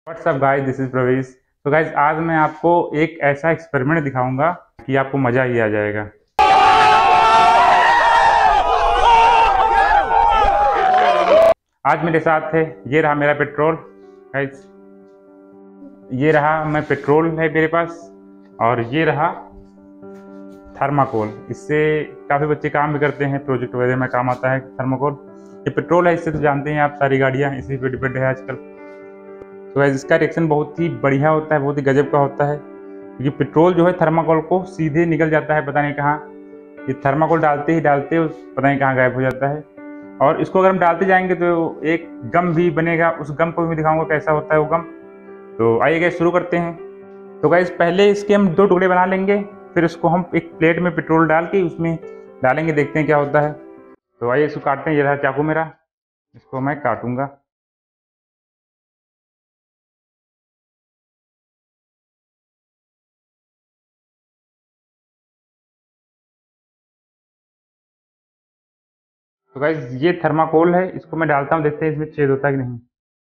WhatsApp guys, this is प्रवेश। तो guys आज मैं आपको एक ऐसा एक्सपेरिमेंट दिखाऊंगा कि आपको मज़ा ही आ जाएगा। आज मेरे साथ है, ये रहा मेरा पेट्रोल गाइस, ये रहा मैं पेट्रोल है मेरे पास, और ये रहा थर्माकोल। इससे काफ़ी बच्चे काम भी करते हैं, प्रोजेक्ट वगैरह में काम आता है थर्माकोल। ये पेट्रोल है, इससे तो जानते हैं आप, सारी गाड़ियाँ इसी पे डिपेंड है आजकल। तो गाइस इसका रिएक्शन बहुत ही बढ़िया होता है, बहुत ही गजब का होता है, क्योंकि पेट्रोल जो है थर्माकोल को सीधे निकल जाता है, पता नहीं कहाँ। ये थर्माकोल डालते ही डालते पता नहीं कहाँ गायब हो जाता है। और इसको अगर हम डालते जाएंगे तो एक गम भी बनेगा, उस गम को भी दिखाऊंगा कैसा होता है वो गम। तो आइए गाइस शुरू करते हैं। तो गाइस पहले इसके हम 2 टुकड़े बना लेंगे, फिर उसको हम एक प्लेट में पेट्रोल डाल के उसमें डालेंगे, देखते हैं क्या होता है। तो आइए इसको काटते हैं। ये रहा चाकू मेरा, इसको मैं काटूंगा। तो गाइस ये थर्माकोल है, इसको मैं डालता हूँ, देखते हैं इसमें छेद होता है कि नहीं।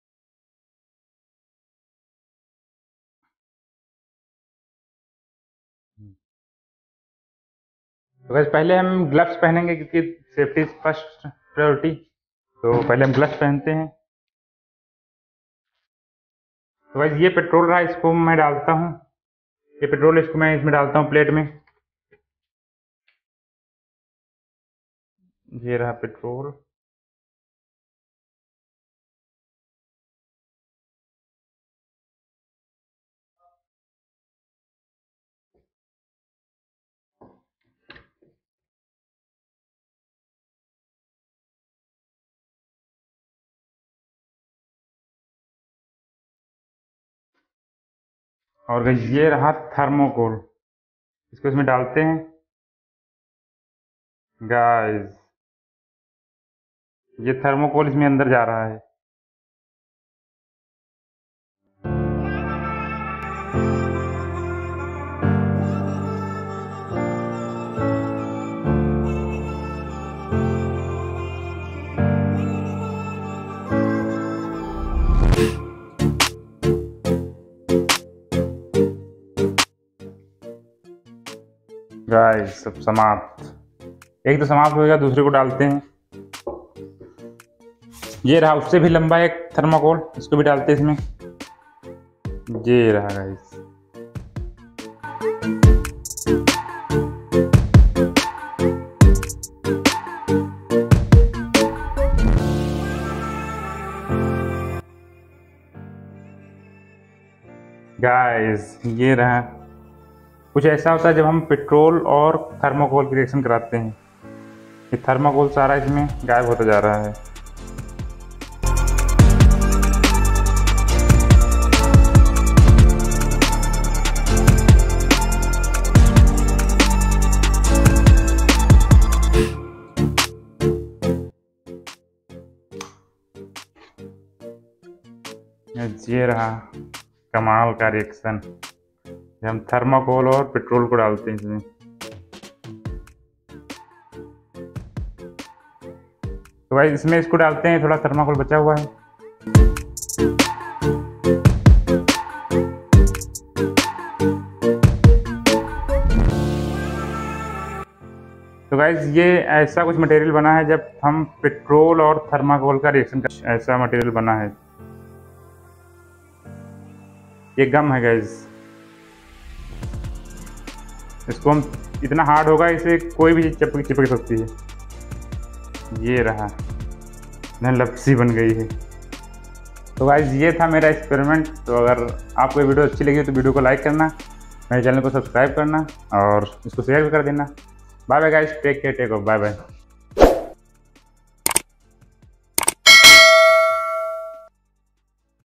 तो गाइस पहले हम ग्लव्स पहनेंगे, क्योंकि सेफ्टी इज फर्स्ट प्रायोरिटी। तो पहले हम ग्लव्स पहनते हैं। तो गाइस ये पेट्रोल रहा, इसको मैं डालता हूँ। ये पेट्रोल, इसको मैं इसमें डालता हूँ प्लेट में। ये रहा पेट्रोल। और गाइस ये रहा थर्मोकोल, इसको इसमें डालते हैं। गाइस ये थर्मोकोल इसमें अंदर जा रहा है। गाइस सब समाप्त, एक तो समाप्त हो गया, दूसरे को डालते हैं। ये रहा उससे भी लंबा एक थर्माकोल, इसको भी डालते हैं इसमें। ये रहा गाइस। गाइस ये रहा। कुछ ऐसा होता है जब हम पेट्रोल और थर्माकोल की रिएक्शन कराते हैं, ये थर्माकोल सारा इसमें गायब होता जा रहा है। ये रहा कमाल का रिएक्शन, हम थर्माकोल और पेट्रोल को डालते हैं इसमें। तो भाई इसमें इसको डालते हैं, थोड़ा थर्माकोल बचा हुआ है। तो गाइस ये ऐसा कुछ मटेरियल बना है जब हम पेट्रोल और थर्माकोल का रिएक्शन कर, ऐसा मटेरियल बना है। ये गम है गाइस, इसको हम, इतना हार्ड होगा इसे कोई भी चीज चिपक सकती है। ये रहा न, लपसी बन गई है। तो गाइस ये था मेरा एक्सपेरिमेंट। तो अगर आपको ये वीडियो अच्छी लगी तो वीडियो को लाइक करना, मेरे चैनल को सब्सक्राइब करना और इसको शेयर भी कर देना। Bye bye guys, take care, take off, bye bye.